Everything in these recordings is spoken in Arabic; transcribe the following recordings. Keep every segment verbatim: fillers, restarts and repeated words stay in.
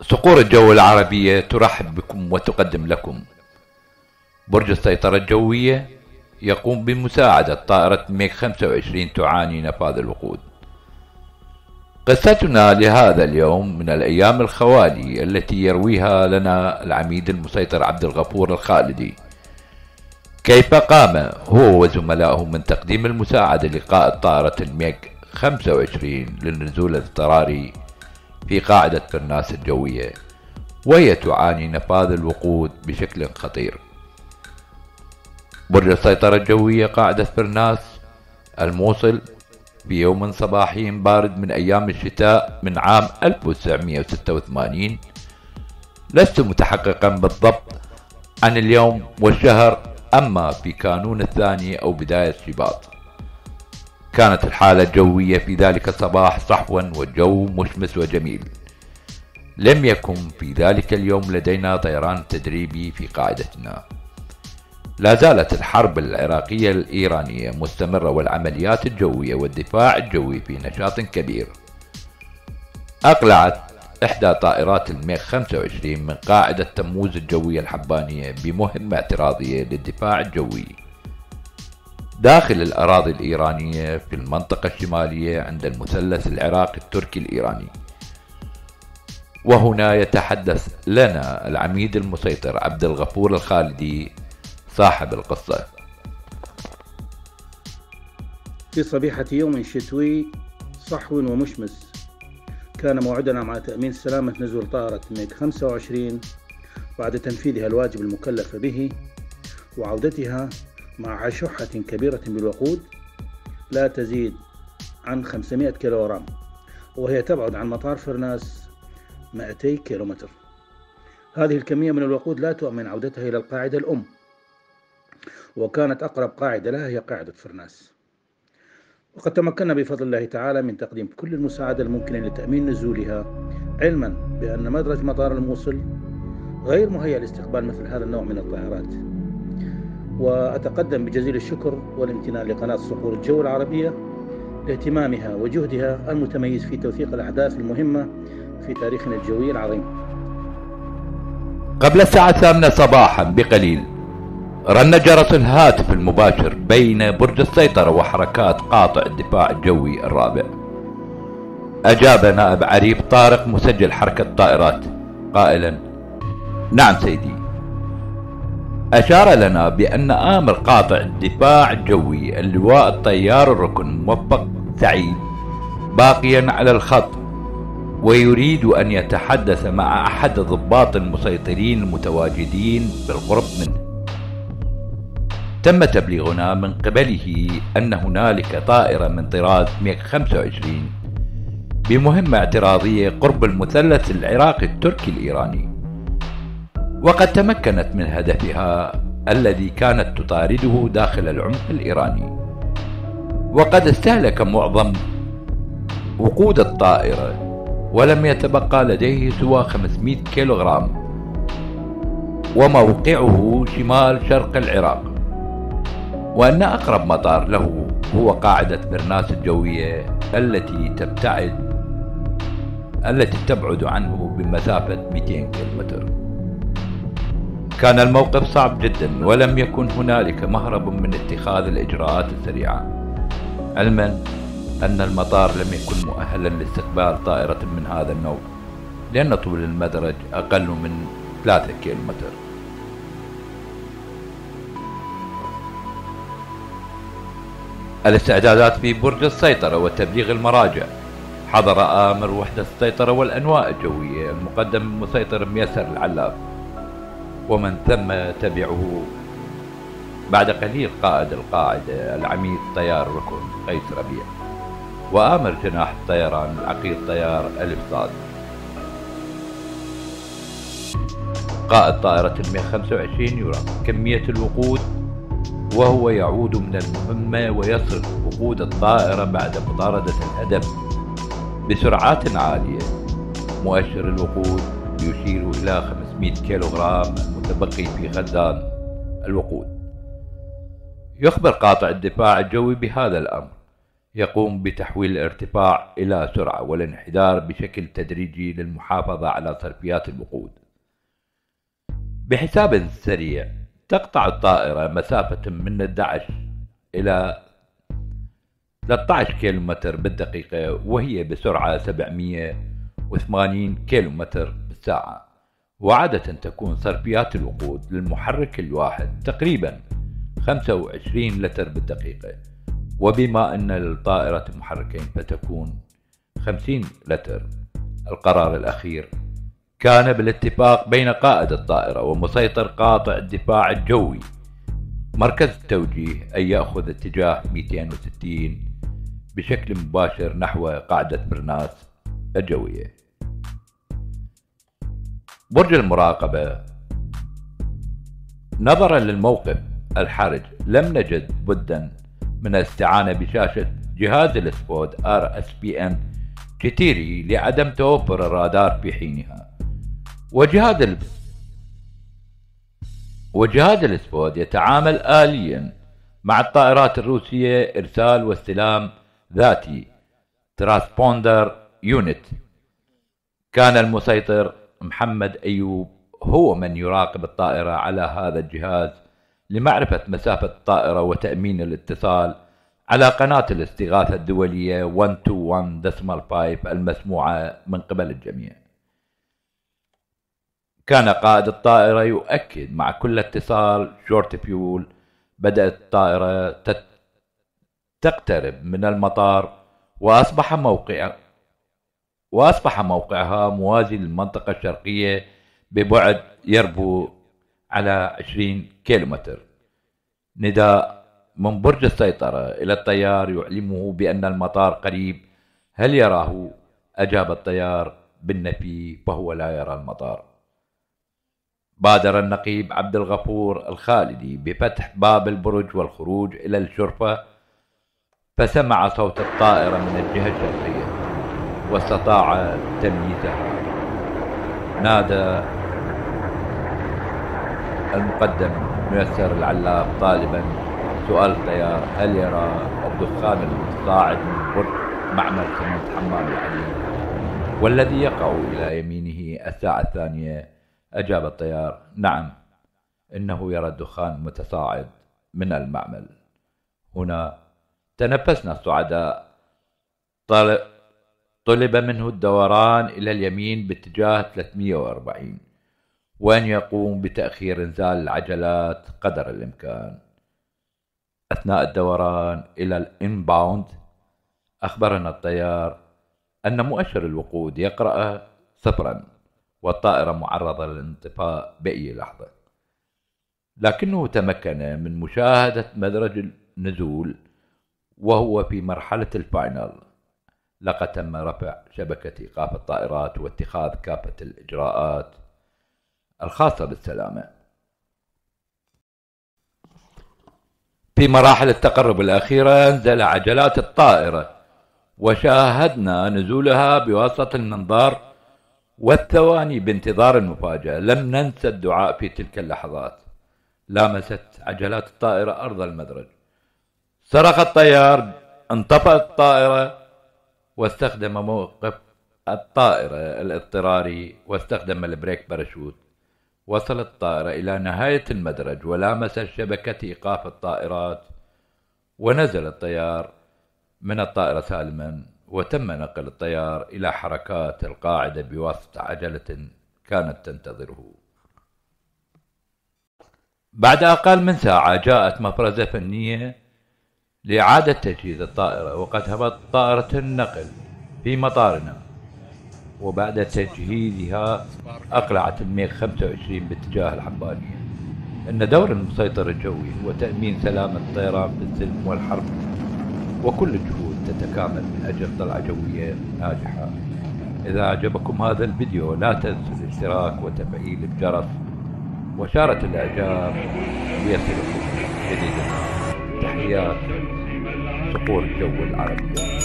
صقور الجو العربية ترحب بكم وتقدم لكم. برج السيطرة الجوية يقوم بمساعدة طائرة ميغ خمسة وعشرين تعاني نفاذ الوقود. قصتنا لهذا اليوم من الأيام الخوالي التي يرويها لنا العميد المسيطر عبد الغفور الخالدي، كيف قام هو وزملائه من تقديم المساعدة لقائد طائرة الميغ خمسة وعشرين للنزول الاضطراري في قاعدة فرناس الجوية، وهي تعاني نفاذ الوقود بشكل خطير. برج السيطرة الجوية قاعدة فرناس الموصل في يوم صباحي بارد من أيام الشتاء من عام ألف وتسعمائة وستة وثمانين. لست متحققا بالضبط عن اليوم والشهر، أما في كانون الثاني أو بداية شباط. كانت الحالة الجوية في ذلك الصباح صحوا والجو مشمس وجميل. لم يكن في ذلك اليوم لدينا طيران تدريبي في قاعدتنا. لا زالت الحرب العراقية الإيرانية مستمرة، والعمليات الجوية والدفاع الجوي في نشاط كبير. أقلعت إحدى طائرات الميغ خمسة وعشرين من قاعدة تموز الجوية الحبانية بمهمة اعتراضية للدفاع الجوي داخل الأراضي الإيرانية في المنطقة الشمالية عند المثلث العراقي التركي الإيراني. وهنا يتحدث لنا العميد المسيطر عبد الغفور الخالدي صاحب القصة. في صبيحة يوم شتوي صحو ومشمس، كان موعدنا مع تأمين سلامة نزول طائرة ميغ خمسة وعشرين بعد تنفيذها الواجب المكلف به وعودتها مع شحة كبيرة بالوقود لا تزيد عن خمسمائة كيلوغرام، وهي تبعد عن مطار فرناس مئتي كيلومتر. هذه الكمية من الوقود لا تؤمن عودتها إلى القاعدة الأم، وكانت أقرب قاعدة لها هي قاعدة فرناس. وقد تمكنا بفضل الله تعالى من تقديم كل المساعدة الممكنة لتأمين نزولها، علما بأن مدرج مطار الموصل غير مهيأ لاستقبال مثل هذا النوع من الطائرات. وأتقدم بجزيل الشكر والامتنان لقناة صقور الجو العربية لاهتمامها وجهدها المتميز في توثيق الأحداث المهمة في تاريخنا الجوي العظيم. قبل الساعة الثامنة صباحا بقليل رن جرس الهاتف المباشر بين برج السيطرة وحركات قاطع الدفاع الجوي الرابع. أجاب نائب عريف طارق مسجل حركة طائرات قائلا: نعم سيدي. أشار لنا بأن آمر قاطع الدفاع الجوي اللواء الطيار الركن موفق سعيد باقيا على الخط، ويريد أن يتحدث مع أحد الضباط المسيطرين المتواجدين بالقرب منه. تم تبليغنا من قبله أن هنالك طائرة من طراز ميغ خمسة وعشرين بمهمة اعتراضية قرب المثلث العراقي التركي الإيراني، وقد تمكنت من هدفها الذي كانت تطارده داخل العمق الإيراني. وقد استهلك معظم وقود الطائرة ولم يتبقى لديه سوى خمسمائة كيلوغرام، وموقعه شمال شرق العراق، وأن أقرب مطار له هو قاعدة فرناس الجوية التي تبتعد التي تبعد عنه بمسافة مئتين كيلومتر. كان الموقف صعب جدا، ولم يكن هنالك مهرب من اتخاذ الإجراءات السريعة، علما أن المطار لم يكن مؤهلا لاستقبال طائرة من هذا النوع، لأن طول المدرج أقل من ثلاثة كيلومتر. الاستعدادات في برج السيطرة وتبليغ المراجع. حضر آمر وحدة السيطرة والأنواء الجوية المقدم المسيطر ميسر العلاف، ومن ثم تبعه بعد قليل قائد القاعدة العميد طيار ركن قيس ربيع، وآمر جناح الطيران العقيد طيار ألف صاد. قائد طائرة الميغ خمسة وعشرين يراقب كمية الوقود وهو يعود من المهمة ويصل وقود الطائرة بعد مطاردة الهدف بسرعات عالية. مؤشر الوقود يشير إلى خمسمائة كيلوغرام المتبقي في خزان الوقود. يخبر قاطع الدفاع الجوي بهذا الأمر يقوم بتحويل الارتفاع إلى سرعة والانحدار بشكل تدريجي للمحافظة على صرفيات الوقود. بحساب سريع، تقطع الطائرة مسافة من أحد عشر إلى ثلاثة عشر كيلومتر بالدقيقة، وهي بسرعة سبعمئة وثمانين كيلومتر بالساعة. وعادة تكون صرفيات الوقود للمحرك الواحد تقريبا خمسة وعشرين لتر بالدقيقة، وبما أن للطائرة محركين فتكون خمسين لتر. القرار الأخير كان بالاتفاق بين قائد الطائرة ومسيطر قاطع الدفاع الجوي مركز التوجيه أن يأخذ اتجاه مئتين وستين بشكل مباشر نحو قاعدة برناس الجوية. برج المراقبة. نظرا للموقف الحرج، لم نجد بدا من الاستعانة بشاشة جهاز السبود آر إس بي إم كتيري لعدم توفر الرادار في حينها. وجهاز ال... وجهاز السبود يتعامل آليا مع الطائرات الروسية إرسال واستلام ذاتي ترانسبوندر يونت. كان المسيطر محمد أيوب هو من يراقب الطائرة على هذا الجهاز لمعرفة مسافة الطائرة وتأمين الاتصال على قناة الاستغاثة الدولية مئتين وواحد فاصلة خمسة المسموعة من قبل الجميع. كان قائد الطائرة يؤكد مع كل اتصال شورت فيول. بدأت الطائرة تقترب من المطار، وأصبح موقع وأصبح موقعها موازي للمنطقة الشرقية ببعد يربو على عشرين كيلومتر. نداء من برج السيطرة إلى الطيار يعلمه بأن المطار قريب. هل يراه؟ أجاب الطيار بالنفي، فهو لا يرى المطار. بادر النقيب عبد الغفور الخالدي بفتح باب البرج والخروج إلى الشرفة، فسمع صوت الطائرة من الجهة الشرقية واستطاع تمييزها. نادى المقدم ميسر العلاف طالبا سؤال الطيار: هل يرى الدخان المتصاعد من برج معمل سمنت حمام العلي والذي يقع إلى يمينه الساعة الثانية؟ أجاب الطيار: نعم، إنه يرى الدخان المتصاعد من المعمل. هنا تنفسنا السعداء. طلب منه الدوران إلى اليمين باتجاه ثلاثمئة وأربعين، وأن يقوم بتأخير إنزال العجلات قدر الإمكان. أثناء الدوران إلى الإنباوند، أخبرنا الطيار أن مؤشر الوقود يقرأ صفرا، والطائرة معرضة للانطفاء بأي لحظة. لكنه تمكن من مشاهدة مدرج النزول وهو في مرحلة الفاينل. لقد تم رفع شبكة إيقاف الطائرات واتخاذ كافة الإجراءات الخاصة بالسلامة. في مراحل التقرب الأخيرة انزل عجلات الطائرة وشاهدنا نزولها بواسطة المنظار والثواني بانتظار المفاجأة. لم ننسى الدعاء في تلك اللحظات. لامست عجلات الطائرة أرض المدرج، صرخ الطيار، انطفأت الطائرة واستخدم موقف الطائرة الاضطراري واستخدم البريك باراشوت. وصلت الطائرة إلى نهاية المدرج ولامس شبكة إيقاف الطائرات، ونزل الطيار من الطائرة سالما، وتم نقل الطيار إلى حركات القاعدة بواسطة عجلة كانت تنتظره. بعد أقل من ساعة جاءت مفرزة فنية لإعادة تجهيز الطائرة، وقد هبط طائرة النقل في مطارنا. وبعد تجهيزها أقلعت الميغ خمسة وعشرين باتجاه الحبانية. إن دور المسيطر الجوي هو تأمين سلامة الطيران في السلم والحرب، وكل الجهود تتكامل من أجل طلعة جوية ناجحة. إذا أعجبكم هذا الفيديو لا تنسوا الاشتراك وتفعيل الجرس وشارة الإعجاب ليصلكم جديدنا. تحيات صقور الجو العربية.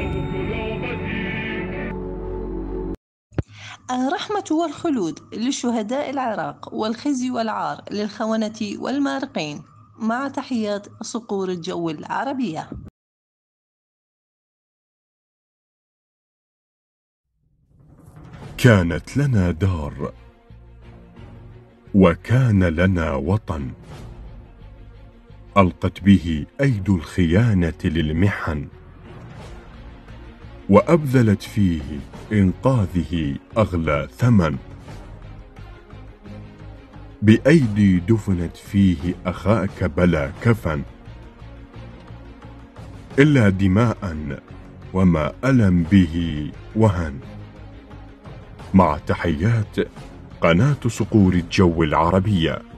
الرحمة والخلود لشهداء العراق، والخزي والعار للخونة والمارقين، مع تحيات صقور الجو العربية. كانت لنا دار وكان لنا وطن، ألقت به أيد الخيانة للمحن، وأبذلت فيه إنقاذه أغلى ثمن. بأيدي دفنت فيه أخاك بلا كفن، إلا دماء وما ألم به وهن. مع تحيات قناة صقور الجو العربية.